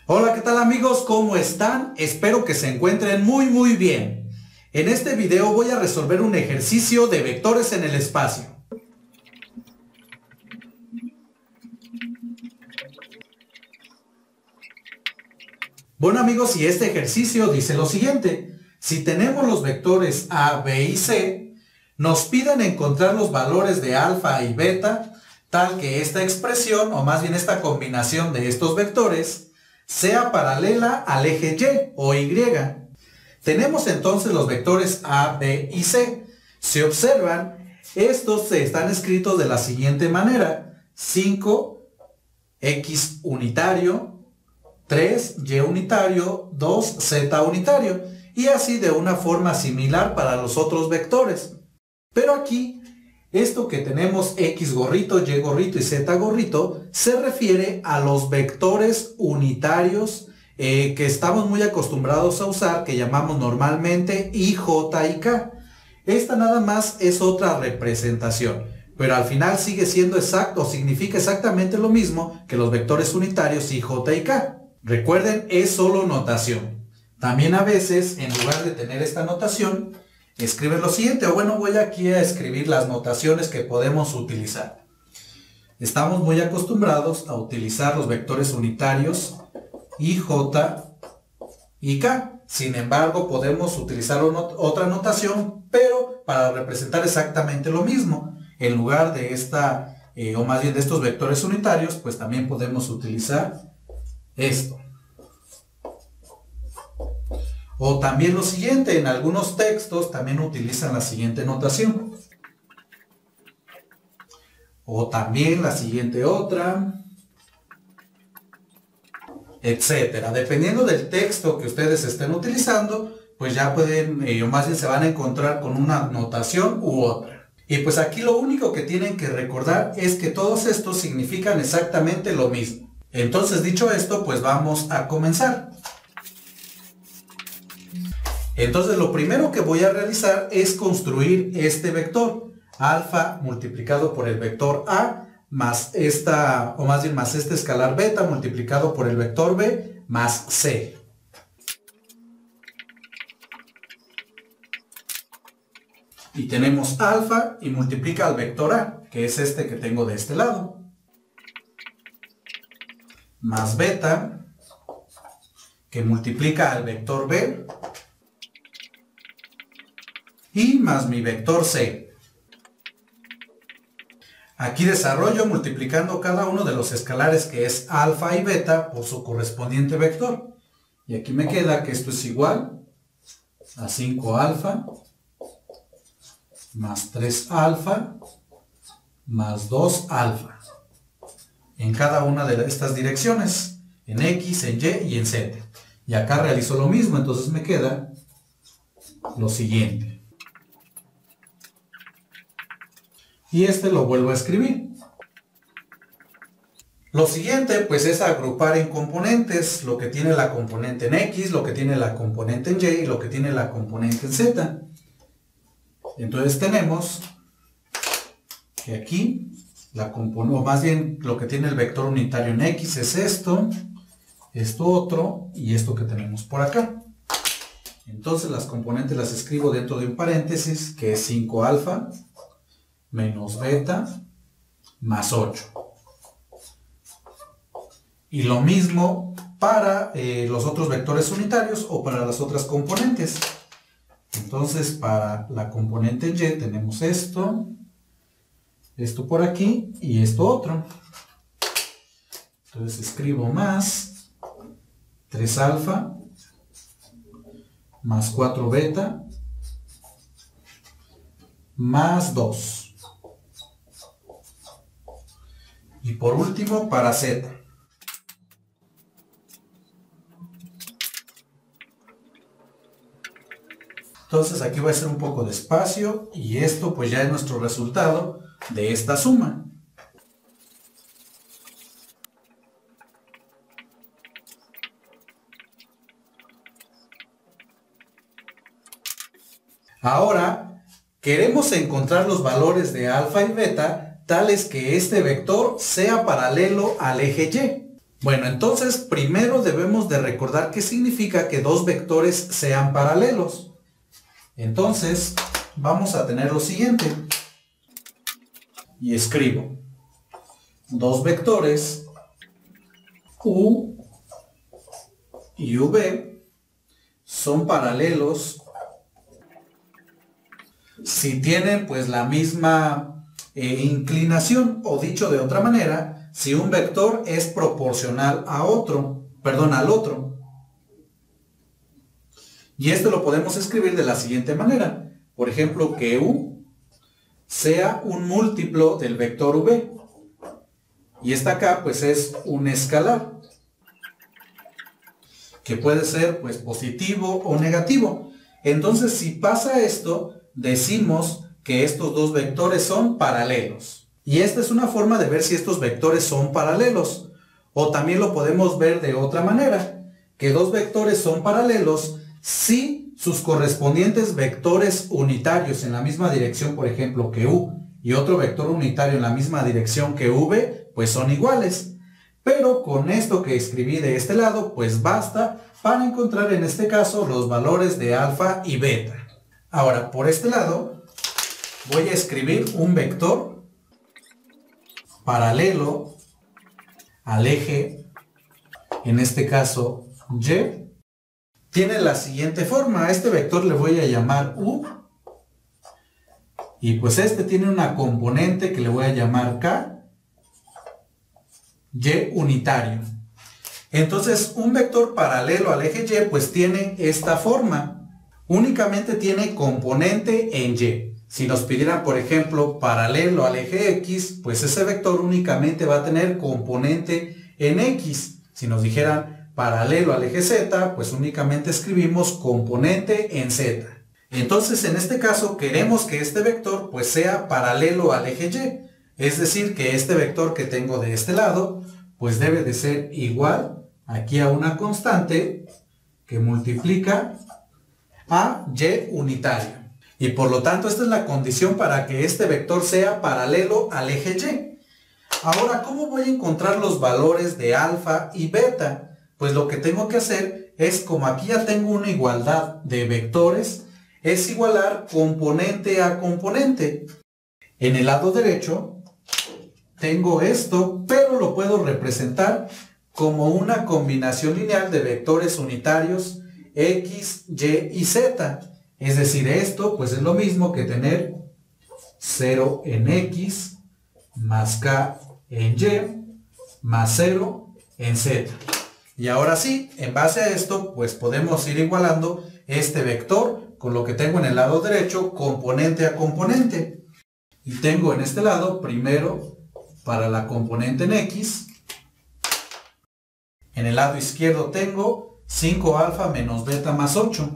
Hola, ¿qué tal amigos? ¿Cómo están? Espero que se encuentren muy bien. En este video voy a resolver un ejercicio de vectores en el espacio. Bueno amigos, y este ejercicio dice lo siguiente. Si tenemos los vectores A, B y C, nos piden encontrar los valores de alfa y beta, tal que esta expresión, o más bien esta combinación de estos vectores, sea paralela al eje Y o Y. Tenemos entonces los vectores A, B y C. Si observan, estos están escritos de la siguiente manera. 5x unitario, 3y unitario, 2z unitario. Y así de una forma similar para los otros vectores. Pero aquí, esto que tenemos x gorrito, y gorrito y z gorrito, se refiere a los vectores unitarios que estamos muy acostumbrados a usar, que llamamos normalmente I, J y K. Esta nada más es otra representación, pero al final sigue siendo exacto, significa exactamente lo mismo que los vectores unitarios I, J y K. Recuerden, es solo notación. También a veces, en lugar de tener esta notación, escribe lo siguiente, o bueno, voy aquí a escribir las notaciones que podemos utilizar. Estamos muy acostumbrados a utilizar los vectores unitarios I, J y K. Sin embargo, podemos utilizar otra notación, pero para representar exactamente lo mismo. En lugar de esta, o más bien de estos vectores unitarios, pues también podemos utilizar esto. O también lo siguiente, en algunos textos también utilizan la siguiente notación. O también la siguiente otra, etcétera. Dependiendo del texto que ustedes estén utilizando, pues ya pueden, o más bien se van a encontrar con una notación u otra. Y pues aquí lo único que tienen que recordar es que todos estos significan exactamente lo mismo. Entonces, dicho esto, pues vamos a comenzar. Entonces, lo primero que voy a realizar es construir este vector. Alfa multiplicado por el vector A, más esta, o más bien más este escalar beta multiplicado por el vector B, más C. Y tenemos alfa y multiplica al vector A, que es este que tengo de este lado. Más beta, que multiplica al vector B. Y más mi vector C. Aquí desarrollo multiplicando cada uno de los escalares que es alfa y beta por su correspondiente vector. Y aquí me queda que esto es igual a 5 alfa más 3 alfa más 2 alfa. En cada una de estas direcciones. En X, en Y y en Z. Y acá realizo lo mismo, entonces me queda lo siguiente. Y este lo vuelvo a escribir. Lo siguiente pues es agrupar en componentes lo que tiene la componente en X, lo que tiene la componente en Y y lo que tiene la componente en Z. Entonces tenemos que aquí, o más bien lo que tiene el vector unitario en X es esto otro y esto que tenemos por acá. Entonces las componentes las escribo dentro de un paréntesis que es 5 alfa menos beta más 8. Y lo mismo para los otros vectores unitarios o para las otras componentes. Entonces para la componente Y tenemos esto por aquí y esto otro. Entonces escribo más 3 alfa más 4 beta más 2. Y por último, para Z. Entonces aquí voy a hacer un poco de espacio y esto pues ya es nuestro resultado de esta suma. Ahora, queremos encontrar los valores de alfa y beta tales que este vector sea paralelo al eje Y. Bueno, entonces primero debemos de recordar qué significa que dos vectores sean paralelos. Entonces vamos a tener lo siguiente. Y escribo dos vectores U y V son paralelos si tienen pues la misma inclinación, o dicho de otra manera, si un vector es proporcional al otro. Y esto lo podemos escribir de la siguiente manera. Por ejemplo, que U sea un múltiplo del vector V. Y esta acá pues es un escalar, que puede ser pues positivo o negativo. Entonces si pasa esto, decimos que estos dos vectores son paralelos. Y esta es una forma de ver si estos vectores son paralelos. O también lo podemos ver de otra manera, que dos vectores son paralelos si sus correspondientes vectores unitarios en la misma dirección, por ejemplo, que U, y otro vector unitario en la misma dirección que V, pues son iguales. Pero con esto que escribí de este lado, pues basta para encontrar en este caso los valores de alfa y beta. Ahora, por este lado, voy a escribir un vector paralelo al eje, en este caso Y. Tiene la siguiente forma. A este vector le voy a llamar U. Y pues este tiene una componente que le voy a llamar K, Y unitario. Entonces, un vector paralelo al eje Y pues tiene esta forma. Únicamente tiene componente en Y. Si nos pidieran, por ejemplo, paralelo al eje X, pues ese vector únicamente va a tener componente en X. Si nos dijeran paralelo al eje Z, pues únicamente escribimos componente en Z. Entonces, en este caso, queremos que este vector pues sea paralelo al eje Y. Es decir, que este vector que tengo de este lado, pues debe de ser igual aquí a una constante que multiplica a Y unitario. Y por lo tanto, esta es la condición para que este vector sea paralelo al eje Y. Ahora, ¿cómo voy a encontrar los valores de alfa y beta? Pues lo que tengo que hacer es, como aquí ya tengo una igualdad de vectores, es igualar componente a componente. En el lado derecho tengo esto, pero lo puedo representar como una combinación lineal de vectores unitarios X, Y y Z. Es decir, esto pues es lo mismo que tener 0 en X más K en Y más 0 en Z. Y ahora sí, en base a esto, pues podemos ir igualando este vector con lo que tengo en el lado derecho, componente a componente. Y tengo en este lado, primero, para la componente en X. En el lado izquierdo tengo 5 alfa menos beta más 8.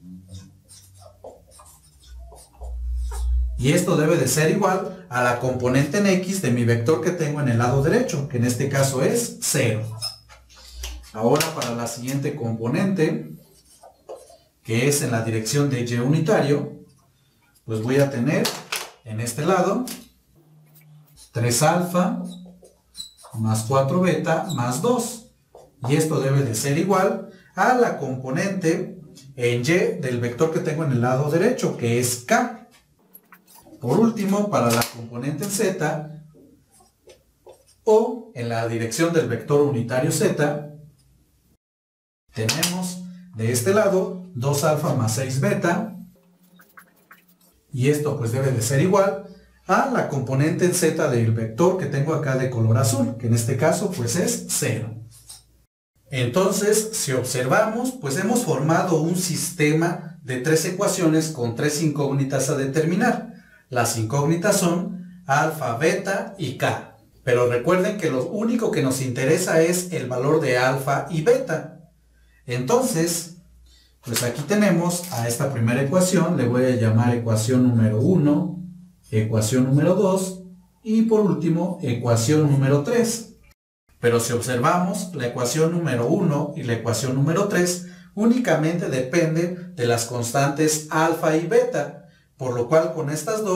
Y esto debe de ser igual a la componente en X de mi vector que tengo en el lado derecho, que en este caso es 0. Ahora para la siguiente componente, que es en la dirección de Y unitario, pues voy a tener en este lado 3 alfa más 4 beta más 2. Y esto debe de ser igual a la componente en Y del vector que tengo en el lado derecho, que es K. Por último, para la componente en Z, o en la dirección del vector unitario Z, tenemos de este lado 2 alfa más 6 beta, y esto pues debe de ser igual a la componente en Z del vector que tengo acá de color azul, que en este caso pues es 0. Entonces, si observamos, pues hemos formado un sistema de 3 ecuaciones con 3 incógnitas a determinar. Las incógnitas son alfa, beta y K. Pero recuerden que lo único que nos interesa es el valor de alfa y beta. Entonces, pues aquí tenemos a esta primera ecuación, le voy a llamar ecuación número 1, ecuación número 2 y por último ecuación número 3. Pero si observamos, la ecuación número 1 y la ecuación número 3 únicamente dependen de las constantes alfa y beta, por lo cual con estas dos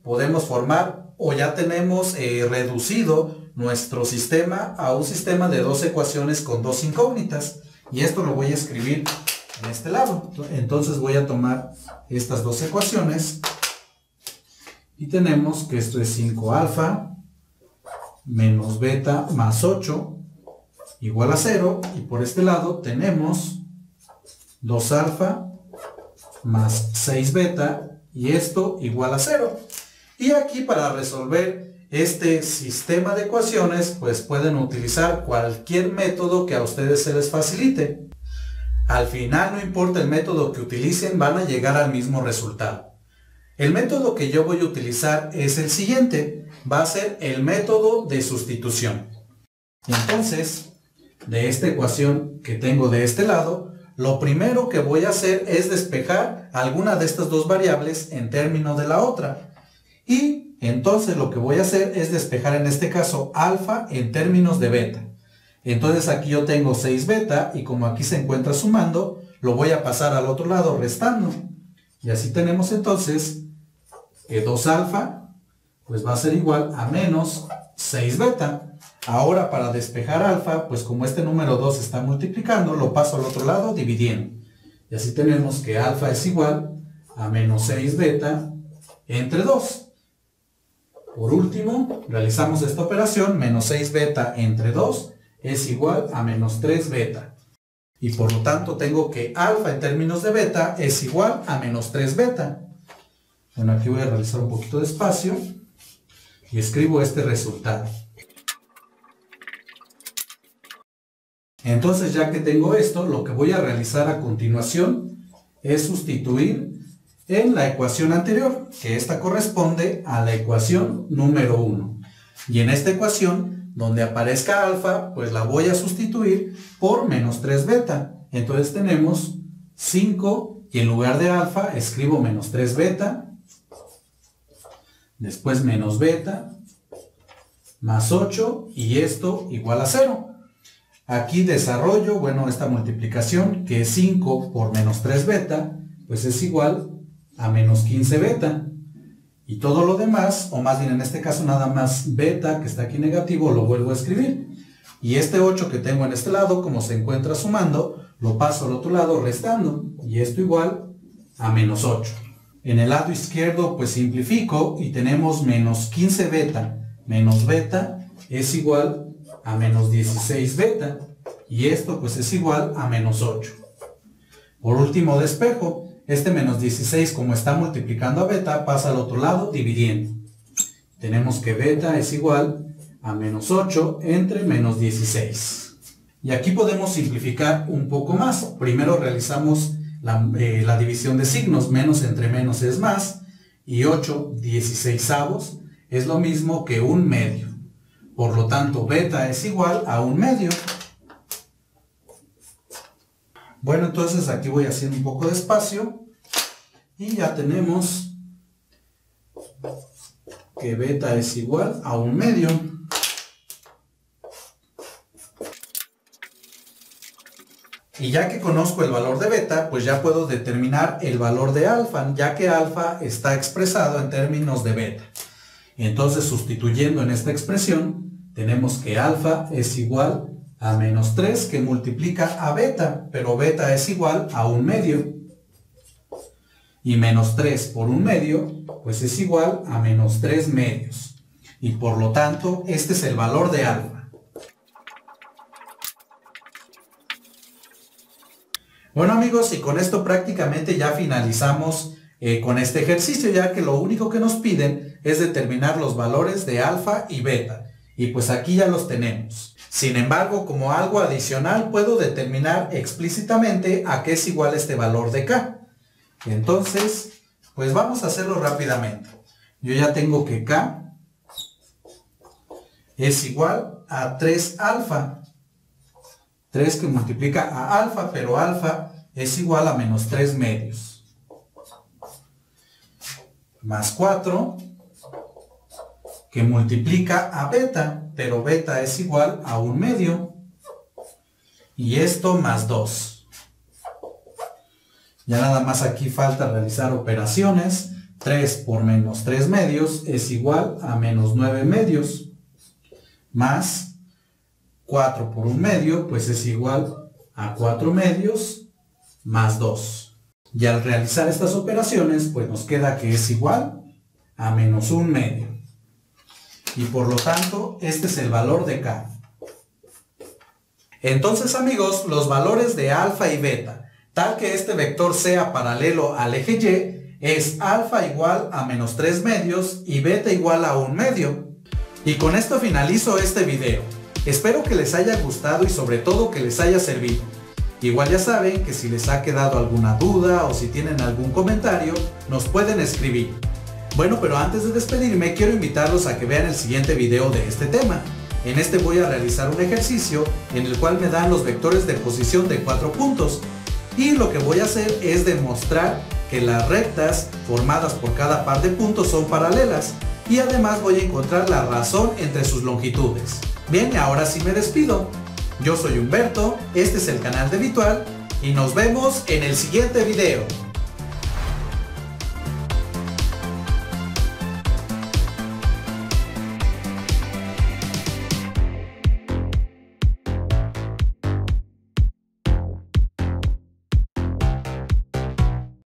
podemos formar o ya tenemos reducido nuestro sistema a un sistema de dos ecuaciones con dos incógnitas. Y esto lo voy a escribir en este lado. Entonces voy a tomar estas dos ecuaciones y tenemos que esto es 5 alfa menos beta más 8 igual a 0. Y por este lado tenemos 2 alfa más 6 beta y esto igual a 0. Y aquí para resolver este sistema de ecuaciones pues pueden utilizar cualquier método que a ustedes se les facilite. Al final no importa el método que utilicen, van a llegar al mismo resultado. El método que yo voy a utilizar es el siguiente, va a ser el método de sustitución. Entonces, de esta ecuación que tengo de este lado, lo primero que voy a hacer es despejar alguna de estas dos variables en términos de la otra. Y entonces lo que voy a hacer es despejar en este caso alfa en términos de beta. Entonces aquí yo tengo 6 beta y como aquí se encuentra sumando, lo voy a pasar al otro lado restando. Y así tenemos entonces que 2 alfa pues va a ser igual a menos 6 beta. Ahora para despejar alfa, pues como este número 2 está multiplicando, lo paso al otro lado dividiendo. Y así tenemos que alfa es igual a menos 6 beta entre 2. Por último, realizamos esta operación, menos 6 beta entre 2 es igual a menos 3 beta. Y por lo tanto tengo que alfa en términos de beta es igual a menos 3 beta. Bueno, aquí voy a realizar un poquito de espacio y escribo este resultado. Entonces, ya que tengo esto, lo que voy a realizar a continuación es sustituir en la ecuación anterior, que esta corresponde a la ecuación número 1. Y en esta ecuación, donde aparezca alfa, pues la voy a sustituir por menos 3 beta. Entonces tenemos 5 y en lugar de alfa escribo menos 3 beta, después menos beta, más 8 y esto igual a 0. Aquí desarrollo, bueno, esta multiplicación que es 5 por menos 3 beta, pues es igual a menos 15 beta. Y todo lo demás, o más bien en este caso nada más beta, que está aquí negativo, lo vuelvo a escribir. Y este 8 que tengo en este lado, como se encuentra sumando, lo paso al otro lado restando. Y esto igual a menos 8. En el lado izquierdo pues simplifico y tenemos menos 15 beta menos beta es igual a menos 16 beta. Y esto pues es igual a menos 8. Por último despejo. Este menos 16, como está multiplicando a beta, pasa al otro lado dividiendo. Tenemos que beta es igual a menos 8 entre menos 16. Y aquí podemos simplificar un poco más. Primero realizamos la división de signos. Menos entre menos es más. Y 8 16avos es lo mismo que un medio. Por lo tanto, beta es igual a un medio. Bueno, entonces aquí voy haciendo un poco de espacio y ya tenemos que beta es igual a un medio. Y ya que conozco el valor de beta, pues ya puedo determinar el valor de alfa, ya que alfa está expresado en términos de beta. Entonces, sustituyendo en esta expresión, tenemos que alfa es igual a menos 3 que multiplica a beta, pero beta es igual a un medio. Y menos 3 por un medio, pues es igual a menos 3 medios. Y por lo tanto, este es el valor de alfa. Bueno amigos, y con esto prácticamente ya finalizamos con este ejercicio, ya que lo único que nos piden es determinar los valores de alfa y beta. Y pues aquí ya los tenemos. Sin embargo, como algo adicional, puedo determinar explícitamente a qué es igual este valor de K. Entonces, pues vamos a hacerlo rápidamente. Yo ya tengo que K es igual a 3 alfa. 3 que multiplica a alfa, pero alfa es igual a menos 3 medios. Más 4 que multiplica a beta, pero beta es igual a un medio. Y esto más 2. Ya nada más aquí falta realizar operaciones. 3 por menos 3 medios es igual a menos 9 medios, más 4 por 1 medio, pues es igual a 4 medios más 2. Y al realizar estas operaciones, pues nos queda que es igual a menos 1 medio. Y por lo tanto, este es el valor de K. Entonces, amigos, los valores de alfa y beta, tal que este vector sea paralelo al eje Y, es alfa igual a menos 3 medios y beta igual a 1 medio. Y con esto finalizo este video. Espero que les haya gustado y sobre todo que les haya servido. Igual ya saben que si les ha quedado alguna duda o si tienen algún comentario, nos pueden escribir. Bueno, pero antes de despedirme quiero invitarlos a que vean el siguiente video de este tema. En este voy a realizar un ejercicio en el cual me dan los vectores de posición de 4 puntos. Y lo que voy a hacer es demostrar que las rectas formadas por cada par de puntos son paralelas. Y además voy a encontrar la razón entre sus longitudes. Bien, ahora sí me despido. Yo soy Humberto, este es el canal de Vitual y nos vemos en el siguiente video.